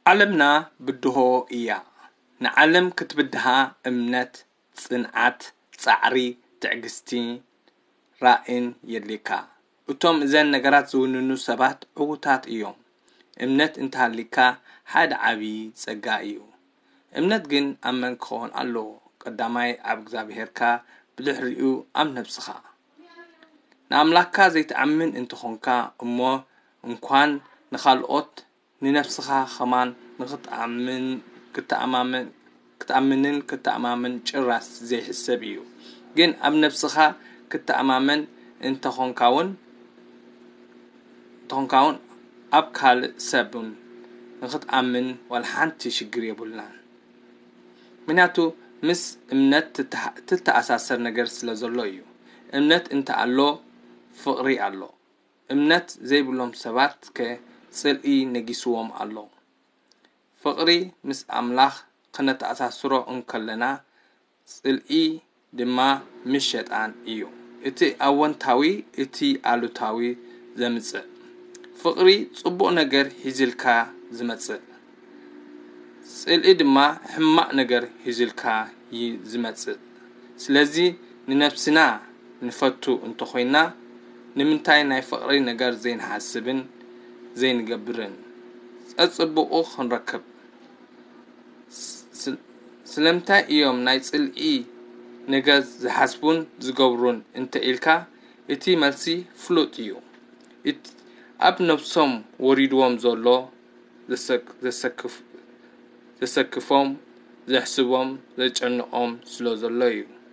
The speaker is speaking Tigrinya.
ዓለምና ብድሆ እያ ንዓለም ክትብድሃ እምነት ጽንዓት ጻዕሪ ትዕግስቲ ራእይን የድልካ እቶም እዘን ነገራት ዝውንኑ ሰባት ዕውታት እዮም እምነት እንተሃሊካ ሓደ ዓቢ ጸጋ እዩ እምነት ግን ኣመን ክኾን ኣሎ ቀዳማይ ኣብ እግዚአብሔርካ ብድሕሪኡ ኣብ ነፍስኻ ንኣምላክካ ዘይተኣምን እንትኾንካ እሞ እንኳን ንኻልኦት ንነፍስኻ ኸማን ንኽትኣምን ክትኣምን ጭራስ ዘይሕሰብ እዩ ግን ኣብ ነፍስኻ ክትኣማመን እንተኾንካውን ኣብ ካልእ ሰብን ንኽትኣምን ወላ ሓንቲ ሽግር የብልናን ምክንያቱ ምስ እምነት ትተኣሳሰር ነገር ስለ ዘሎ እዩ እምነት እንተኣሎ ፍቕሪ ኣሎ እምነት ዘይብሎም ሰባት ጽልኢ ነጊስዎም ኣሎ ፍቕሪ ምስ ኣምላኽ ክነተኣሳስሮ እንከለና ጽልኢ ድማ ምስ ሸጣን እዩ እቲ ኣወንታዊ እቲ ኣሉታዊ ዘምጽእ ፍቕሪ ጽቡቕ ነገር ሂዝልካ ዝመጽእ ጽልኢ ድማ ሕማቕ ነገር ሂዝልካ ዝመጽእ ስለዚ ንነፍስና ንፈቱ እንተኾይና ንምንታይ ናይ ፍቕሪ ነገር ዘይንሓስብን ዘይንገብርን ጽጽብቑ ክንረክብ ስለምታይ እዮም ናይ ጽልኢ ነገር ዝሓስቡን ዝገብሩን እንተኢልካ እቲ መልሲ ፍሉጥ እዩ ኣብ ነፍሶም ወሪድዎም ዘሎ ዘሰክፎም ዘሕስቦም ዘጨንቆም ስለ ዘሎ እዩ